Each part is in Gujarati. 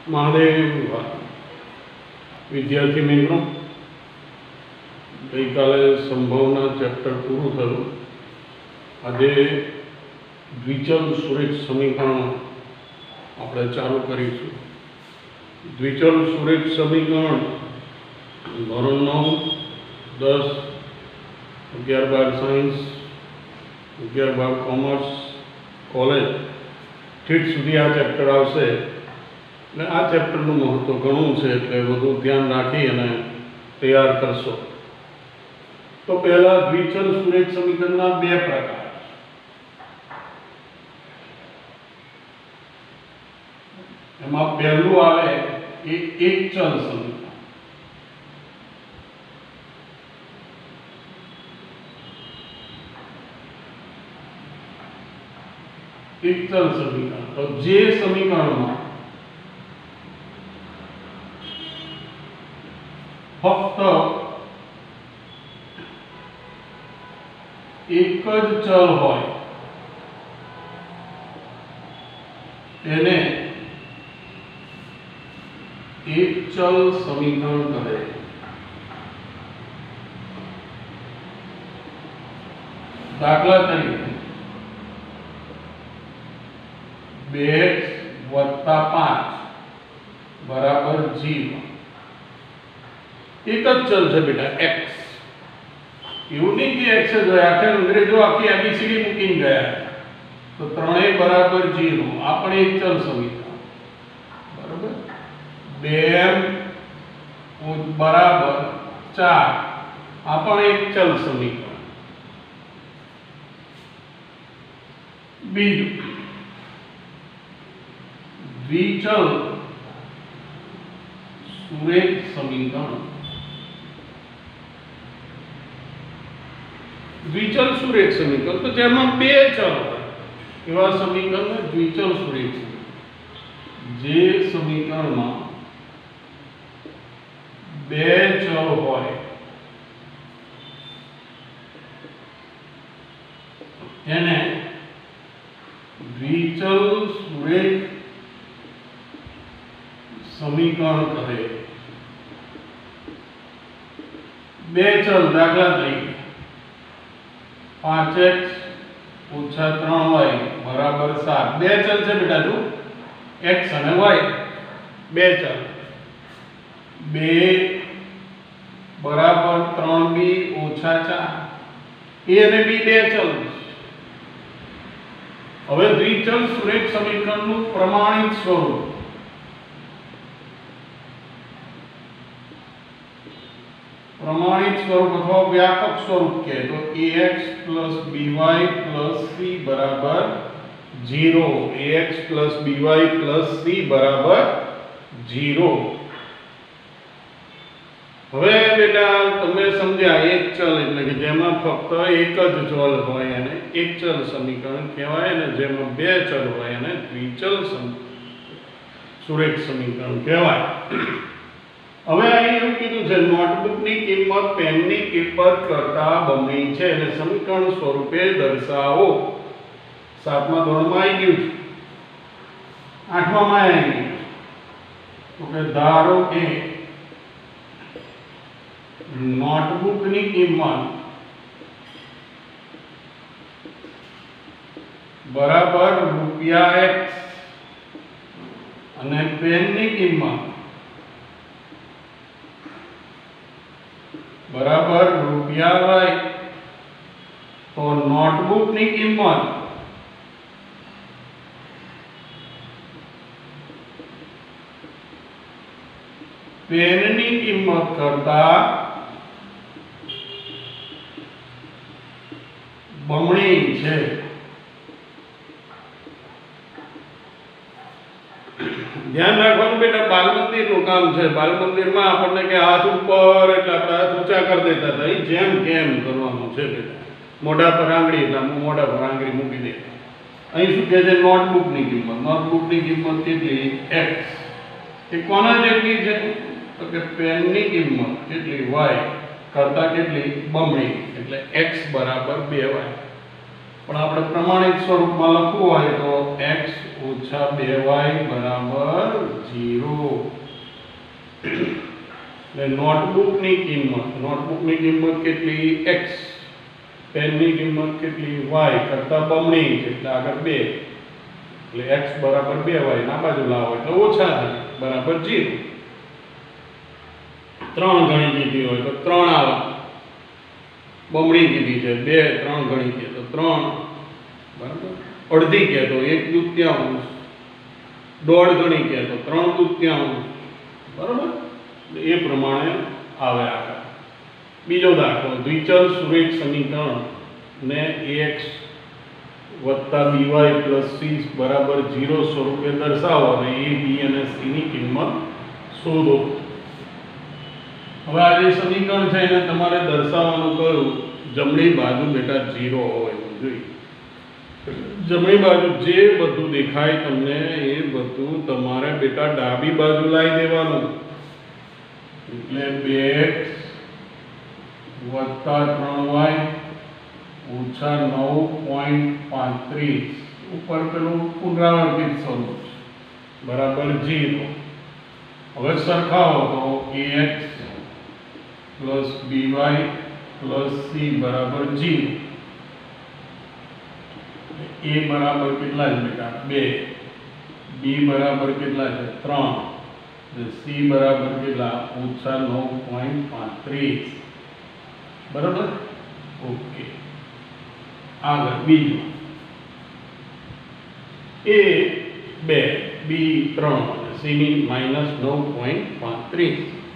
મહાદેવ વિદ્યાર્થી મિત્રો, ગઈકાલે સંભાવના ચેપ્ટર પૂરું થયું. આજે દ્વિચલ સુરેખ સમીકરણ આપણે ચાલુ કરીશું. દ્વિચલ સુરેખ સમીકરણ ધોરણ 9, 10, 11, 12 સાયન્સ, 11, 12 કોમર્સ, કોલેજ ઠીક સુધી આ ચેપ્ટર આવશે. એટલે આ ચેપ્ટરનું મહત્ત્વ ઘણું છે, એટલે બધું ધ્યાન રાખી અને તૈયાર કરશો. તો પહેલાં દ્વિચલ સુરેખ સમીકરણના બે પ્રકાર. એમાં પહેલું આવે એ એક ચલ સમીકરણ. એક ચલ સમીકરણ. તો જે સમીકરણમાં ફક્ત એક જ ચલ હોય તેને એક ચલ સમીકરણ કહે. દાખલા તરીકે 2x + 5 = 0. एक चल है बेटा x. એવું નહીં કે x જ હોય. આખે અંગ્રેજો આખી ABCD મૂકીને ગયા તો ત્રણેય બરાબર 0. આ પણ એક ચલ સમીકરણ બરાબર. 2m બરાબર 4 આ પણ એક ચલ સમીકરણ. બીજું દ્વિચલ સુરેખ સમીકરણ. દ્વિચલ સુરેખ સમીકરણ તો જેમાં બે ચલ હોય એવા સમીકરણને દ્વિચલ સુરેખ સમીકરણ. જે સમીકરણમાં બે ચલ હોય એને દ્વિચલ સુરેખ સમીકરણ કહે. બે ચલ દાખલા તરીકે 5x - 3y = 7. બે ચલ છે બેટા, જો x અને y બે ચલ. 2 = 3b - 4 a અને b બે ચલ. હવે દ્વિચલ સુરેખ સમીકરણનું પ્રમાણિત સ્વરૂપ. प्रमाणित स्वरूप अथवा व्यापक स्वरूप के तो ax + by + c बराबर 0. ax + by + c बराबर 0. હવે બેટા તમે સમજ્યા એક ચલ એટલે કે જેમાં ફક્ત એક જ ચલ હોય એને એક ચલ સમીકરણ કહેવાય, અને જેમાં બે ચલ હોય એને દ્વિચલ સુરેખ સમીકરણ કહેવાય. હવે અહીં એવું કીધું છે નોટબુકની કિંમત પેનની કિંમત કરતા બમણી છે એટલે સમીકરણ સ્વરૂપે દર્શાવો. 7મા ધોરણમાં આવી ગયું છે. 8મામાં આવી ગયું. તો કે ધારો કે નોટબુકની કિંમત બરાબર ₹x અને પેનની કિંમત बराबर ₹y. तो नोटबुक ની કિંમત पेन ની કિંમત કરતા બમણી છે. ધ્યાન રાખવાનું બેટા, બાલ મંદિરનું કામ છે. બાલ મંદિરમાં આપણને કે હાથ ઉપર એટલે આપણે હાથ ઊંચા કરી દેતા હતા. એ જેમ કેમ કરવાનું છે બેટા. મોઢા પર આંગળી એટલે મોઢા પર આંગળી મૂકી દે. અહીં શું કહે છે નોટબુકની કિંમત. નોટબુકની કિંમત કેટલી? x. એ કોના જેટલી છે? તો કે પેનની કિંમત કેટલી? y કરતા કેટલી? બમણી એટલે x = 2y. પણ આપણે પ્રમાણિત સ્વરૂપમાં લખવું હોય તો x ઓછા 2y બરાબર 0. એટલે નોટબુકની કિંમત કેટલી x, પેનની કિંમત કેટલી y કરતા બમણી એટલે આગળ 2, એટલે x બરાબર 2y ના બાજુ લાવો એટલે ઓછા થાય બરાબર 0. 3 ગણી કીધી હોય તો 3 આવે, બમણી કીધી છે 2, 3 ગણી કે તો 3 બરાબર, અડધી કે તો 1/2, દોઢ ગણી કે તો 3/2 બરાબર, એ પ્રમાણે આવે આગળ. બીજો દાખલો, દ્વિચલ સુરેખ સમીકરણ ને ax વત્તા by પ્લસ c બરાબર 0 સ્વરૂપે દર્શાવો અને a, b અને c ની કિંમત શોધો. હવે આ જે સમીકરણ છે એને તમારે દર્શાવવાનું કયું, જમણી બાજુ બેટા 0 હોવું જોઈએ. જમણી બાજુ જે બધું દેખાય તમને એ બધું તમારે બેટા ડાબી બાજુ લાવી દેવાનું. એટલે 2x વત્તા 3y ઓછા 9.35 ઉપર પેલું પુનરાવર્તિત સ્વરૂપ બરાબર 0. હવે સરખાવો તો ax plus by plus c બરાબર 0. a બરાબર કેટલા છે બેટા 2, b બરાબર કેટલા છે 3, c બરાબર કેટલા ઓછા 9.35 બરાબર. ઓકે, આગળ બીજું a 2, b 3 અને c ની -9.35.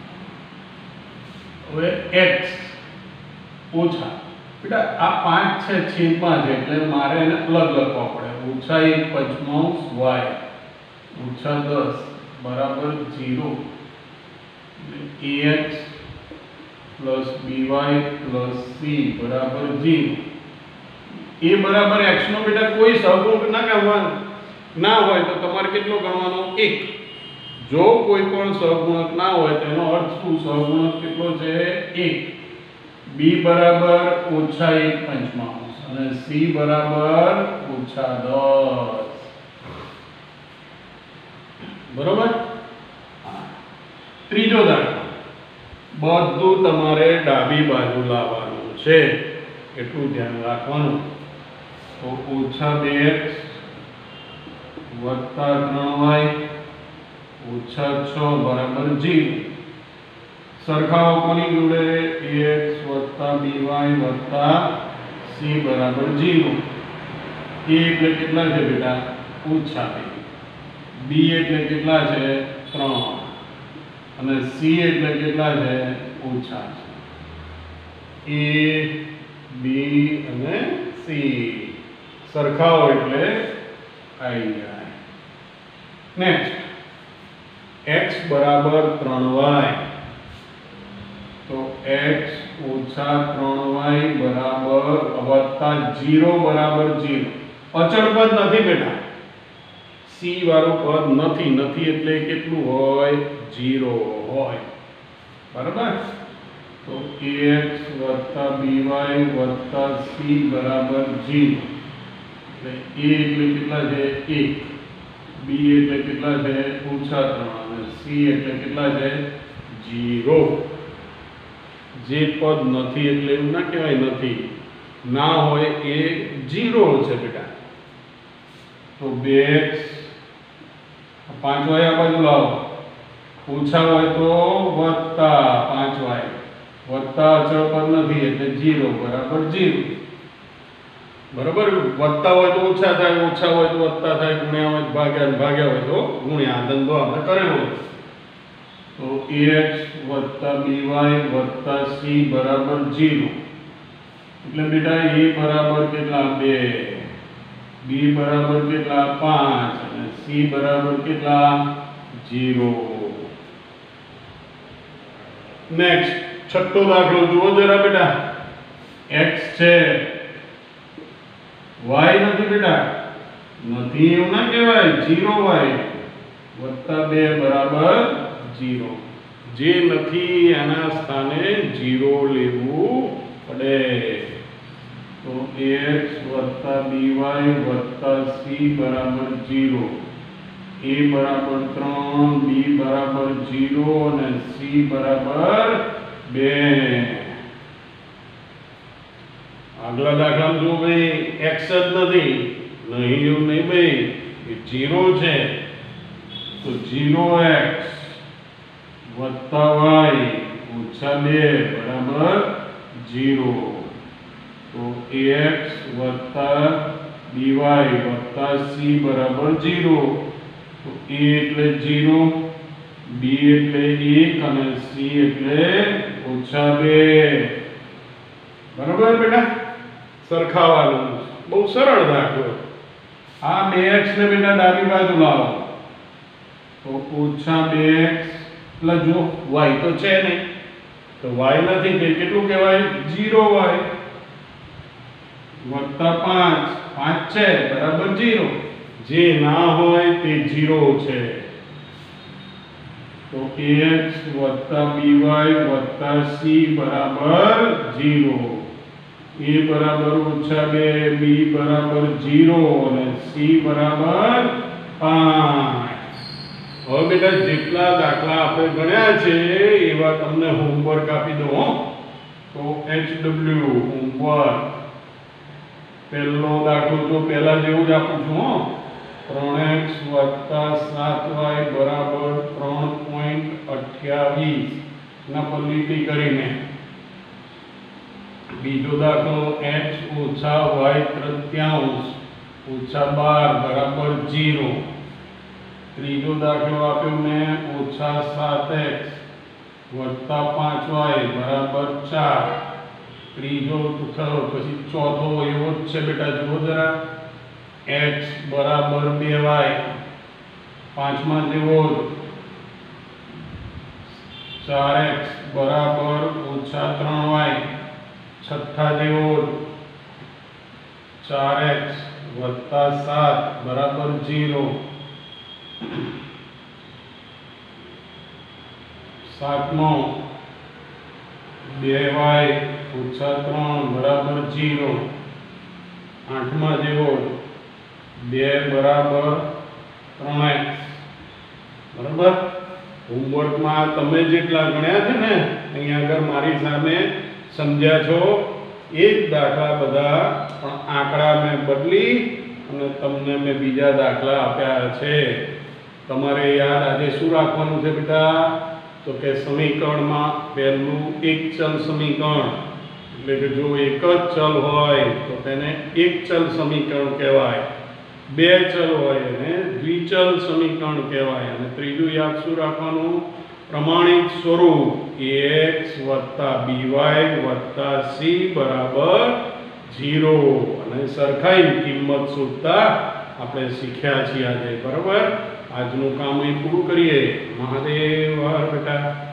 હવે x ઓછા બેટા આ 5 છે છેદમાં છે એટલે મારે એને અલગ લખવા પડે. ઓછા 1/5 y ઓછા 10 બરાબર 0. ax plus by plus c બરાબર 0. a બરાબર x નો બેટા કોઈ સહગુણક ના હોય તો તમારે કેટલો ગણવાનો 1. જો કોઈ પણ સહગુણક ના હોય તેનો અર્થ શું, સહગુણક કેટલો છે 1. b બરાબર ઓછા 1/5 અને c બરાબર ઓછા 10 બરાબર. ત્રીજો દાખલો, બધું તમારે ડાબી બાજુ લાવવાનું છે એટલું ધ્યાન રાખવાનું. તો ઓછા 2x વત્તા 3y ઓછા 6 બરાબર 0. સરખાવો કોની જોડે, ax વત્તા by વત્તા c બરાબર 0. a એટલે કેટલા છે બેટા ઓછા 2, b એટલે કેટલા છે 3 અને c એટલે કેટલા છે ઓછા છે. a b અને c સરખાવો એટલે આવી જાય. નેક્સ્ટ, x બરાબર 3y તો x ઓછા 3y બરાબર વત્તા 0 બરાબર 0. અચળ પદ નથી બેટા, c વાળું પદ નથી એટલે કેટલું હોય 0 હોય બરાબર. તો ax વત્તા by વત્તા c બરાબર 0. એટલે a એટલે કેટલા છે 1, b એટલે કેટલા છે ઓછા 3 અને c એટલે કેટલા છે 0. જે પદ નથી એટલે એવું ના કહેવાય નથી, ના હોય એ 0 છે બેટા. તો 2x 5y આ બાજુ લાવો, ઓછા હોય તો વત્તા 5y, વત્તા અચળ પદ નથી એટલે 0 બરાબર 0 બરાબર. વત્તા હોય તો ઓછા થાય, ઓછા હોય તો વત્તા થાય, ગુણ્યા હોય તો ભાગ્યા હોય તો ગુણ્યા. ધંધો આપણે કરેલો. તો ax વત્તા by વત્તા c બરાબર 0. એટલે બેટા a બરાબર કેટલા 2, b બરાબર કેટલા 5 અને c બરાબર કેટલા 0. નેક્સ્ટ, છઠ્ઠો દાખલો જુઓ જરા બેટા. x છે, y નથી બેટા, નથી એવું ના કહેવાય, 0y વત્તા 2 બરાબર 0. જે નથી એના સ્થાને 0 લેવું પડે. तो ax વત્તા by વત્તા c બરાબર 0, a બરાબર 3, b બરાબર 0 અને c બરાબર 2. આગલા દાખલામાં જો ભાઈ x જ નથી, નહીં એવું નહીં ભાઈ, એ 0 છે, તો 0x વત્તા y ઓછા 2 બરાબર 0. तो ax वत्ता by वत्ता c बराबर 0. तो a એટલે 0, b એટલે 1 અને c એટલે ઓછા 2. બરાબર બેટા? સરખાવાનું બહુ સરળ દાખલો. આ 2x ને બેટા ડાબી બાજુ લાવો તો ઓછા 2x એટલે જો y તો છે નહીં, તો y નથી તે કેટલું કહેવાય? 0y વત્તા 5, 5 છે બરાબર 0, જે ના હોય તે 0 છે. તો ax વત્તા by વત્તા c બરાબર 0, a બરાબર ઓછા 2, b બરાબર 0 અને c બરાબર 5. હવે બેટા જેટલા દાખલા આપણે ગણ્યા છે એવા તમને હોમવર્ક આપી દઉં. તો HW હોમવર્ક. પહેલો દાખલો જો પહેલા જેવું જ આપું છું. 3x વત્તા 7y બરાબર 3.28 ના પર લીટી કરીને. બીજો દાખલો x ઓછા y તૃતીયાંશ ઓછા 12 બરાબર 0. ત્રીજો દાખલો આપ્યો મેં ઓછા 7x વત્તા 5y બરાબર 4. ત્રીજો થયો, પછી ચોથો એવો જ છે બેટા, જુઓ જરા, x બરાબર 2y. પાંચમા જેવો 4x બરાબર ઓછા 3y. છઠ્ઠા જેવો 4x વત્તા 7 બરાબર 0. સાતમો 2y ઓછા 3 બરાબર 0. આઠમા જેવો 2 બરાબર 3x. બરાબર? હોમવર્કમાં તમે જેટલા ગણ્યા છે ને અહીંયા આગળ મારી સામે સમજ્યા છો એ જ દાખલા બધા, પણ આંકડા મેં બદલી અને તમને મેં બીજા દાખલા આપ્યા છે. તમારે યાદ આજે શું રાખવાનું છે બેટા? તો કે સમીકરણમાં પહેલું એક ચલ સમીકરણ, એટલે કે જો એક જ ચલ હોય તો તેને એક ચલ સમીકરણ કહેવાય, બે ચલ હોય એને દ્વિચલ સમીકરણ કહેવાય, અને ત્રીજું યાદ શું રાખવાનું? પ્રમાણિત સ્વરૂપ ax વત્તા by વત્તા c બરાબર 0. અને સરખાઈ કિંમત શોધતા આપણે શીખ્યા છીએ આજે. બરાબર? આજનું કામ અહીં પૂરું કરીએ. મહાદેવ હર બેટા.